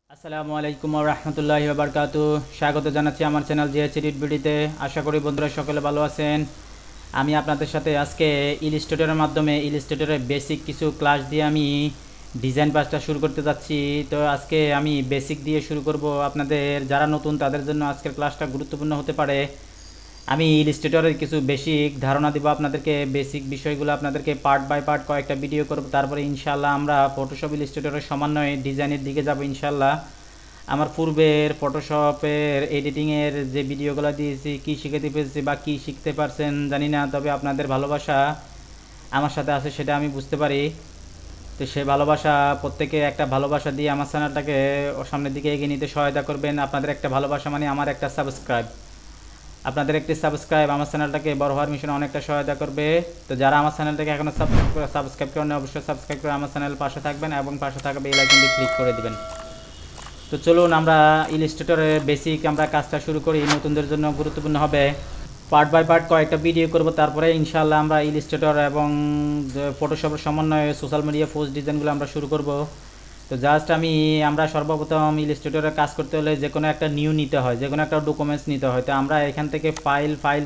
আসসালামু আলাইকুম ওয়া রাহমাতুল্লাহি ওয়া বারাকাতুহু। স্বাগত জানাচ্ছি আমার চ্যানেল জিএইচ এডিট ভিডিওতে। আশা করি বন্ধুরা সকলে ভালো আছেন। আমি আপনাদের সাথে আজকে ইলাস্ট্রেটরের মাধ্যমে ইলাস্ট্রেটরের বেসিক কিছু ক্লাস দিয়ে আমি ডিজাইন পাসটা শুরু করতে যাচ্ছি। তো আজকে আমি বেসিক দিয়ে শুরু করব। আপনাদের যারা নতুন তাদের জন্য আজকের ক্লাসটা গুরুত্বপূর্ণ হতে পারে। আমি ইলাস্ট্রেটরের কিছু বেসিক ধারণা দিব আপনাদেরকে, বেসিক বিষয়গুলো আপনাদেরকে পার্ট বাই পার্ট কয়েকটা ভিডিও করব। তারপরে ইনশাআল্লাহ আমরা ফটোশপ ইলাস্ট্রেটরের সমন্বয়ে ডিজাইনের দিকে যাব ইনশাআল্লাহ। আমার পূর্বের ফটোশপের এডিটিংয়ের যে ভিডিওগুলো দিয়েছি, কী শিখতে পেরেছি বা কী শিখতে পারছেন জানি না, তবে আপনাদের ভালোবাসা আমার সাথে আছে সেটা আমি বুঝতে পারি। তো সেই ভালোবাসা, প্রত্যেকে একটা ভালোবাসা দিয়ে আমার চ্যানেলটাকে সামনের দিকে এগিয়ে নিতে সহায়তা করবেন। আপনাদের একটা ভালোবাসা মানে আমার একটা সাবস্ক্রাইব। আপনাদের একটি সাবস্ক্রাইব আমার চ্যানেলটাকে বড় হওয়ার মিশনে অনেকটা সহায়তা করবে। তো যারা আমার চ্যানেলটাকে এখনও সাবস্ক্রাইব করেন অবশ্যই সাবস্ক্রাইব করে আমার চ্যানেল পাশে থাকবেন এবং পাশে থাকা বেল আইকনটি ক্লিক করে দিবেন। তো চলুন আমরা ইলাস্ট্রেটরের বেসিক আমরা কাজটা শুরু করি। নতুনদের জন্য গুরুত্বপূর্ণ হবে। পার্ট বাই পার্ট কয়েকটা ভিডিও করব, তারপরে ইনশাআল্লাহ আমরা ইলাস্ট্রেটর এবং ফটোশপের সমন্বয়ে সোশ্যাল মিডিয়া পোস্ট ডিজাইনগুলো আমরা শুরু করব। তো জাস্ট আমরা সর্বপ্রথম ইলাস্ট্রেটরে কাজ করতে হলে যে কোনো একটা নিউ নিতে হয়, যে কোনো একটা ডকুমেন্টস নিতে হয়। তো আমরা এখান থেকে ফাইল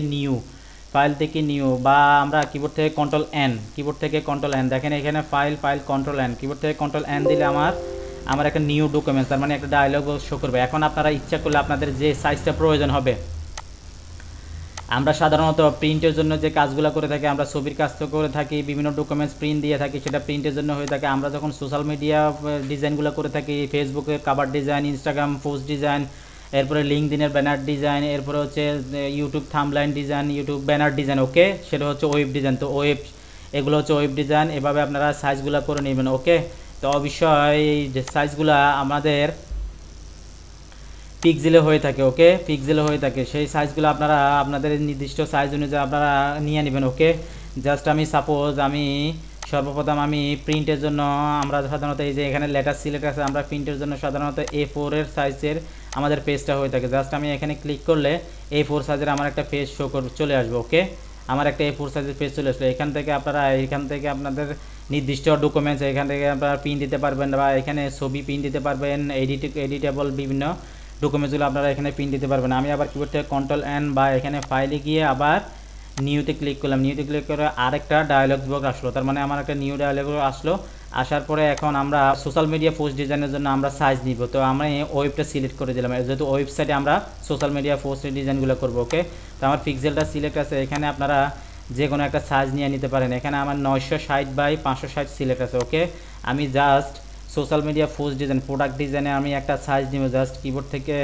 থেকে নিউ বা আমরা কিবোর্ড থেকে কন্ট্রোল এন দেখেন এখানে ফাইল কন্ট্রোল এন, কিবোর্ড থেকে কন্ট্রোল এন দিলে আমার একটা নিউ ডকুমেন্টস, তার মানে একটা ডায়লগ শো করবে। এখন আপনারা ইচ্ছা করলে আপনাদের যে সাইজটা প্রয়োজন হবে, আমরা সাধারণত প্রিন্টের জন্য যে কাজগুলো করে থাকি, আমরা ছবির কাজ তো করে থাকি, বিভিন্ন ডকুমেন্টস প্রিন্ট দিয়ে থাকি, সেটা প্রিন্টের জন্য হয়ে থাকে। আমরা যখন সোশ্যাল মিডিয়া ডিজাইনগুলো করে থাকি, ফেসবুকের cover design, Instagram post design, এরপরে লিঙ্কডইনের ব্যানার ডিজাইন, এরপরে হচ্ছে YouTube thumbnail design, YouTube banner design, okay, সেটা হচ্ছে ওয়েব ডিজাইন। তো এগুলো হচ্ছে ওয়েব ডিজাইন। এভাবে আপনারা সাইজগুলো করে নেবেন, ওকে। তো অবশ্যই যে সাইজগুলো আমাদের পিক্সেলে হয়ে থাকে, ওকে, পিক্সেলে হয়ে থাকে। সেই সাইজগুলো আপনারা আপনাদের নির্দিষ্ট সাইজ অনুযায়ী আপনারা নিয়ে নেবেন, ওকে। জাস্ট সর্বপ্রথম প্রিন্টের জন্য আমরা সাধারণত এই যে এখানে লেটার সিলেক্ট আছে, আমরা প্রিন্টের জন্য সাধারণত A4 এর সাইজের আমাদের পেজটা হয়ে থাকে। জাস্ট আমি এখানে ক্লিক করলে A4 সাইজের আমার একটা পেজ চলে আসবে, ওকে। আমার একটা A4 সাইজের পেজ চলে আসলো। এখান থেকে আপনাদের নির্দিষ্ট ডকুমেন্টস এখান থেকে আপনারা প্রিন্ট দিতে পারবেন বা এখানে ছবি প্রিন্ট দিতে পারবেন, এডিটেবল বিভিন্ন ডকুমেন্টসগুলো আপনারা এখানে প্রিন্ট দিতে পারবেন। আমি আবার কিবোর্ড থেকে কন্ট্রোল এন বা এখানে ফাইলে গিয়ে আবার নিউতে ক্লিক করলাম। নিউতে ক্লিক করে আরেকটা ডায়ালগ বক্স আসলো, তার মানে আমার একটা নিউ ডায়ালগ আসলো। আসার পরে এখন আমরা সোশ্যাল মিডিয়া পোস্ট ডিজাইনের জন্য আমরা সাইজ নিব। তো আমরা ওয়েবটা সিলেক্ট করে দিলাম, যেহেতু ওয়েবসাইটে আমরা সোশ্যাল মিডিয়া পোস্ট ডিজাইনগুলো করবো, ওকে। তো আমার পিক্সেলটা সিলেক্ট আছে, এখানে আপনারা যে কোনো একটা সাইজ নিয়ে নিতে পারেন। এখানে আমার 960 বাই 560 সিলেক্ট আছে, ওকে। আমি just social media post design product ডিজাইনে আমি একটা সাইজ নিব। জাস্ট কিবোর্ড থেকে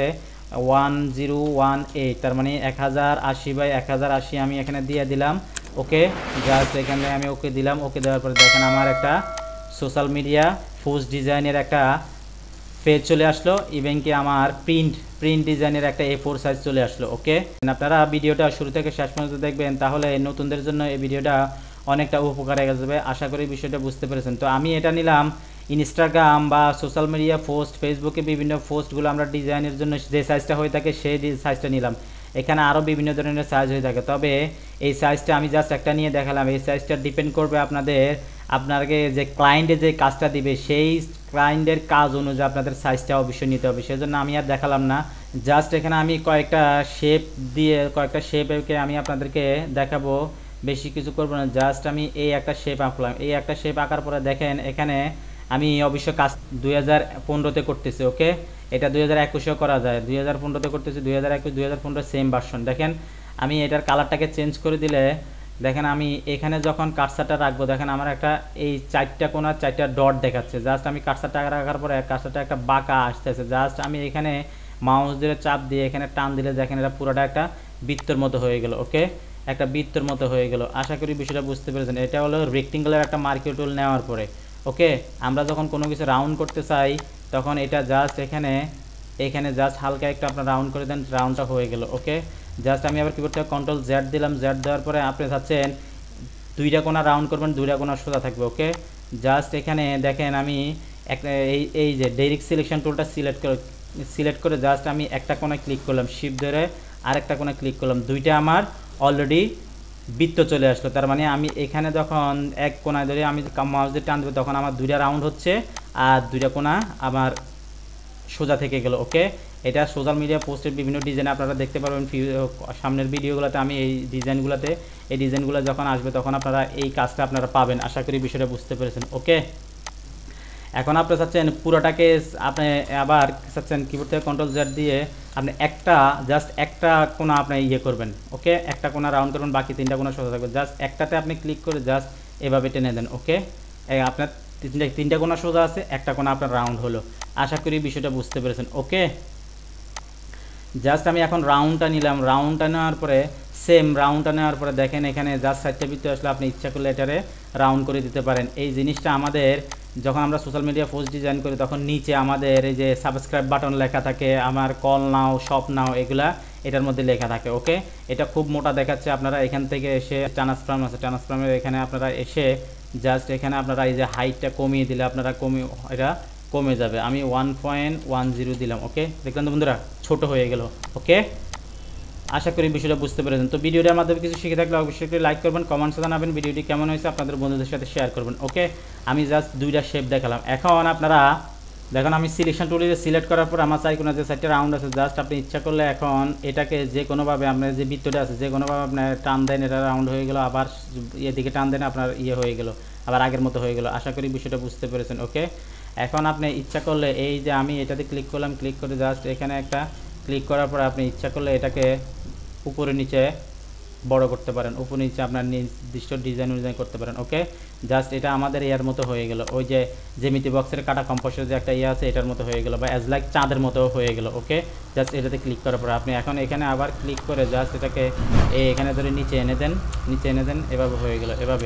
1018, তার মানে 1080 বাই 1080 আমি এখানে দিয়ে দিলাম, ওকে। জাস্ট এখানে আমি ওকে দিলাম। ওকে দেওয়ার পরে দেখেন আমার একটা সোশ্যাল মিডিয়া পোস্ট ডিজাইনের একটা পেজ চলে আসলো, ইভেন কি আমার প্রিন্ট ডিজাইনের একটা A4 সাইজ চলে আসলো, ওকে। আপনারা ভিডিওটা শুরু থেকে শেষ পর্যন্ত দেখবেন, তাহলে নতুনদের জন্য এই ভিডিওটা অনেকটা উপকারে যাবে। আশা করি বিষয়টা বুঝতে পেরেছেন। তো আমি এটা নিলাম ইনস্টাগ্রাম বা সোশ্যাল মিডিয়া পোস্ট, ফেসবুকে বিভিন্ন পোস্টগুলো আমরা ডিজাইনের জন্য যে সাইজটা হয়ে থাকে সেই সাইজটা নিলাম। এখানে আরও বিভিন্ন ধরনের সাইজ হয়ে থাকে, তবে এই সাইজটা আমি জাস্ট একটা নিয়ে দেখালাম। এই সাইজটা ডিপেন্ড করবে আপনাকে যে ক্লায়েন্টে যে কাজটা দিবে সেই ক্লায়েন্টের কাজ অনুযায়ী আপনাদের সাইজটা অবশ্যই নিতে হবে। সেজন্য আমি আর দেখালাম না। জাস্ট এখানে আমি কয়েকটা শেপকে আমি আপনাদেরকে দেখাবো, বেশি কিছু করবো না। জাস্ট আমি এই একটা শেপ আঁকলাম। এই একটা শেপ আঁকার পরে দেখেন এখানে আমি অবশ্য কাজ 2015-তে করতেছি, ওকে। এটা 2021-এও করা যায়, 2015-তে করতেছি, 2021 2015 সেম ভার্সন। দেখেন আমি এটার কালারটাকে চেঞ্জ করে দিলে দেখেন আমি এখানে যখন কার্সারটা রাখবো, দেখেন আমার একটা এই 4টা কোণা 4টা ডট দেখাচ্ছে। জাস্ট আমি কার্সারটা রাখার পরে কার্সারটা একটা বাঁকা আসতেছে। জাস্ট আমি এখানে মাউস দিয়ে চাপ দিয়ে এখানে টান দিলে দেখেন এটা পুরোটা একটা বৃত্তর মতো হয়ে গেল, ওকে। একটা বৃত্তর মতো হয়ে গেল। আশা করি বিষয়টা বুঝতে পেরেছেন। এটা হলো রেক্টেঙ্গুলার একটা মার্কিং টুল নেওয়ার পরে, ওকে। আমরা যখন কোনো কিছু রাউন্ড করতে চাই তখন এটা জাস্ট এখানে জাস্ট হালকা একটা আপনার রাউন্ড করে দেন, রাউন্ডটা হয়ে গেল, ওকে। জাস্ট আমি আবার কিবোর্ড থেকে কন্ট্রোল জেড দিলাম। জেড দেওয়ার পরে আপনি চাচ্ছেন 2টা কোণা রাউন্ড করবেন, 2টা কোণা সোজা থাকবে, ওকে। জাস্ট এখানে দেখেন আমি এই যে ডাইরেক্ট সিলেকশন টুলটা সিলেক্ট করে জাস্ট আমি একটা কোণায় ক্লিক করলাম, শিফট ধরে আরেকটা কোণায় ক্লিক করলাম। 2টা আমার অলরেডি বৃত্ত চলে আসলো। তার মানে আমি এখানে যখন এক কোণায় ধরে আমি মাউস দিয়ে টান দেবো তখন আমার 2টা রাউন্ড হচ্ছে আর 2টা কোণা আমার সোজা থেকে গেল। ওকে, এটা সোশ্যাল মিডিয়া পোস্টের বিভিন্ন ডিজাইন আপনারা দেখতে পারবেন সামনের ভিডিওগুলোতে। আমি এই ডিজাইনগুলো যখন আসবে তখন আপনারা এই কাজটা আপনারা পাবেন। আশা করি বিষয়টা বুঝতে পেরেছেন। ওকে, এখন আপনি চাচ্ছেন পুরোটাকে আপনি আবার চাচ্ছেন কিবোর্ড থেকে Ctrl Z দিয়ে আপনি জাস্ট একটা কোণা আপনি ইয়ে করবেন। ওকে, একটা কোণা রাউন্ড করবেন, বাকি 3টা কোণা সোজা থাকবে। জাস্ট একটাতে আপনি ক্লিক করে জাস্ট এভাবে টেনে দেন। ওকে, আপনার 3টা কোণা সোজা আছে, একটা কোণা আপনার রাউন্ড হলো। আশা করি বিষয়টা বুঝতে পেরেছেন। ওকে, জাস্ট আমি এখন রাউন্ডটা নিলাম। রাউন্ডটা নেওয়ার পরে রাউন্ডটা নেওয়ার পরে দেখেন এখানে জাস্ট সাইডটা ভিতরে আসলে আপনি ইচ্ছা করলে এটারে রাউন্ড করে দিতে পারেন। এই জিনিসটা আমাদের যখন আমরা সোশ্যাল মিডিয়া পোস্ট ডিজাইন করি তখন নিচে আমাদের এই যে সাবস্ক্রাইব বাটন লেখা থাকে, আমার কল নাও, শপ নাও, এগুলা এটার মধ্যে লেখা থাকে। ওকে, এটা খুব মোটা দেখাচ্ছে। আপনারা এখান থেকে এসে ট্রান্সফর্ম আছে, ট্রান্সফর্মের এখানে আপনারা এসে জাস্ট এখানে আপনারা এই যে হাইটটা কমিয়ে দিলে আপনারা এটা কমে যাবে। আমি 1.10 দিলাম। ওকে, দেখলেন তো বন্ধুরা, ছোট হয়ে গেল। ওকে, আশা করি বিষয়টা বুঝতে পেরেছেন। তো ভিডিওটার মাধ্যমে কিছু শিখে থাকলে অবশ্যই করে লাইক করবেন, কমেন্টসে জানাবেন ভিডিওটি কেমন হয়েছে, আপনাদের বন্ধুদের সাথে শেয়ার করবেন। ওকে, আমি জাস্ট 2টা শেপ দেখালাম। এখন আপনারা দেখুন আমি সিলেকশন টুলে সিলেক্ট করার পর আমার চাই কোনো যে 4টা রাউন্ড আছে, জাস্ট আপনি ইচ্ছা করলে এখন এটাকে যে কোনোভাবে আপনার যে বৃত্তটা আছে যে কোনোভাবে আপনার টান দেন, এটা রাউন্ড হয়ে গেল, আবার এদিকে টান দেন, আপনার হয়ে গেল, আবার আগের মতো হয়ে গেল। আশা করি বিষয়টা বুঝতে পেরেছেন। ওকে, এখন আপনি ইচ্ছা করলে এই যে আমি এটাতে ক্লিক করলাম, ক্লিক করে জাস্ট এখানে একটা ক্লিক করার পর আপনি ইচ্ছা করলে এটাকে উপরে নিচে বড় করতে পারেন, উপর নিচে আপনার নির্দিষ্ট ডিজাইন করতে পারেন। ওকে, জাস্ট এটা আমাদের ইয়ার মতো হয়ে গেল, ওই যে জ্যামিতি বক্সের কাটা কম্পোসের যে একটা আছে এটার মতো হয়ে গেল, বা অ্যাজ লাইক চাঁদের মতো হয়ে গেল। ওকে, জাস্ট এটাতে ক্লিক করার পর আপনি এখন এখানে আবার ক্লিক করে জাস্ট এটাকে এখানে ধরে নিচে এনে দেন, এভাবে হয়ে গেল, এভাবে।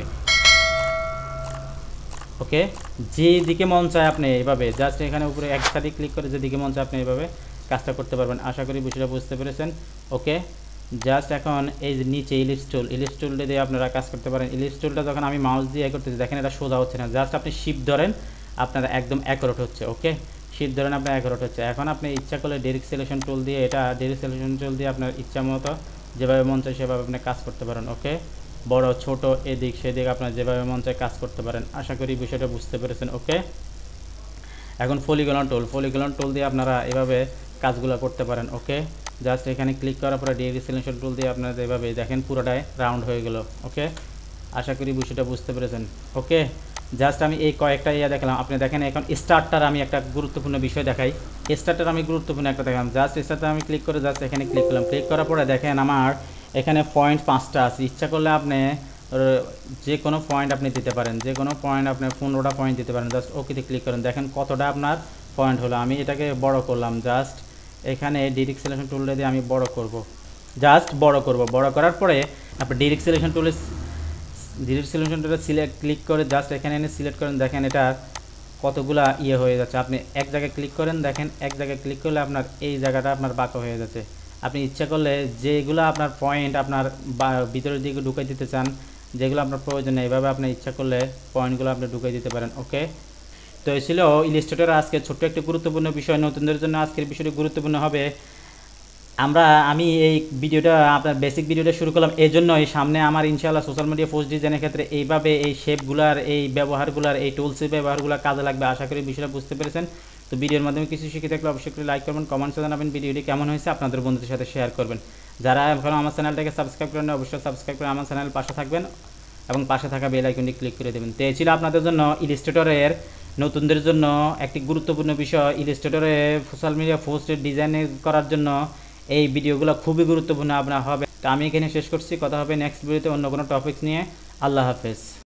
ওকে, যেদিকে মন চায় আপনি এভাবে জাস্ট এখানে উপরে একসাথে ক্লিক করে যেদিকে মন চায় আপনি এভাবে কাজটা করতে পারবেন। আশা করি বিষয়টা বুঝতে পেরেছেন। ওকে, জাস্ট এখন এই যে নিচে ইলিশ টুলটা দিয়ে আপনারা কাজ করতে পারেন। ইলিশ টুলটা যখন আমি মাউস দিয়ে করতেছি দেখেন এটা সোজা হচ্ছে না, জাস্ট আপনি শিফট ধরেন আপনারা একদম অ্যাকুরেট হচ্ছে। ওকে, শিফট ধরেন আপনার অ্যাকুরেট হচ্ছে। এখন আপনি ইচ্ছা করলে ডাইরেক্ট সিলেকশন টুল দিয়ে আপনার ইচ্ছা মতো যেভাবে মন চায় সেভাবে আপনি কাজ করতে পারেন। ওকে, বড় ছোট এদিক সেদিক আপনার যেভাবে মন চায় কাজ করতে পারেন। আশা করি বিষয়টা বুঝতে পেরেছেন। ওকে, এখন পলিগন টুল দিয়ে আপনারা এভাবে কাজগুলো করতে পারেন। ওকে, জাস্ট এখানে ক্লিক করার পরে ডিরেক্ট সিলেকশন টুল দিয়ে আপনারা এভাবে দেখেন পুরোটাই রাউন্ড হয়ে গেল। ওকে, আশা করি বিষয়টা বুঝতে পেরেছেন। ওকে, জাস্ট আমি এই কয়েকটা দেখালাম। আপনি দেখেন এখন স্টার্টার আমি একটা গুরুত্বপূর্ণ বিষয় দেখাই। গুরুত্বপূর্ণ একটা দেখালাম। জাস্ট স্টার্টার আমি ক্লিক করে জাস্ট এখানে ক্লিক করলাম। ক্লিক করার পরে দেখেন আমার এখানে পয়েন্ট 5টা আছে। ইচ্ছা করলে আপনি যে কোনো পয়েন্ট আপনি দিতে পারেন, যে কোনো পয়েন্ট আপনি 15টা পয়েন্ট দিতে পারেন। জাস্ট ওকেতে ক্লিক করেন, দেখেন কতটা আপনার পয়েন্ট হলো। আমি এটাকে বড় করলাম, জাস্ট এখানে ডিরেক্ট সিলেকশন টুলটা দিয়ে আমি বড় করব। বড় করার পরে আপনি ডিরেক্ট সিলেকশন টুলে ক্লিক করে জাস্ট এখানে এনে সিলেক্ট করেন। দেখেন এটা কতগুলা হয়ে যাচ্ছে। আপনি এক জায়গায় ক্লিক করেন, দেখেন এক জায়গায় ক্লিক করলে আপনার এই জায়গাটা আপনার বাঁকা হয়ে যাচ্ছে। আপনি ইচ্ছা করলে যেগুলো আপনার পয়েন্ট আপনার ভিতরের দিকে ঢুকাই দিতে চান, যেগুলো আপনার প্রয়োজন নেই, এইভাবে আপনি ইচ্ছা করলে পয়েন্টগুলো আপনি ঢুকাই দিতে পারেন। ওকে, তো এই ছিল ইলাস্ট্রেটর আজকে ছোট্ট একটি গুরুত্বপূর্ণ বিষয়। নতুনদের জন্য আজকের বিষয়টি গুরুত্বপূর্ণ হবে। আমি এই ভিডিওটা আপনার বেসিক ভিডিওটা শুরু করলাম এই জন্যই, সামনে আমার ইনশাআল্লাহ সোশ্যাল মিডিয়া পোস্ট ডিজাইনের ক্ষেত্রে এইভাবে এই শেপগুলার এই ব্যবহারগুলার এই টুলসের ব্যবহারগুলো কাজে লাগবে। আশা করি বিষয়টা বুঝতে পেরেছেন। তো ভিডিওর মাধ্যমে কিছু শিখে থাকলে অবশ্যই করে লাইক করবেন, কমেন্টসে জানাবেন ভিডিওটি কেমন হয়েছে, আপনাদের বন্ধুদের সাথে শেয়ার করবেন। যারা এখনও আমার চ্যানেলটাকে সাবস্ক্রাইব করেন অবশ্যই সাবস্ক্রাইব করে আমার চ্যানেল পাশে থাকবেন এবং পাশে থাকা বেল আইকনটি ক্লিক করে দেবেন। তো এই ছিল আপনাদের জন্য ইলাস্ট্রেটরের নতুনদের জন্য একটি গুরুত্বপূর্ণ বিষয়। ইলাস্ট্রেটরে সোশ্যাল মিডিয়া পোস্টের ডিজাইন করার জন্য এই ভিডিওগুলো খুবই গুরুত্বপূর্ণ আপনার হবে। তো আমি এখানে শেষ করছি, কথা হবে নেক্সট ভিডিওতে অন্য কোনো টপিকস নিয়ে। আল্লাহ হাফেজ।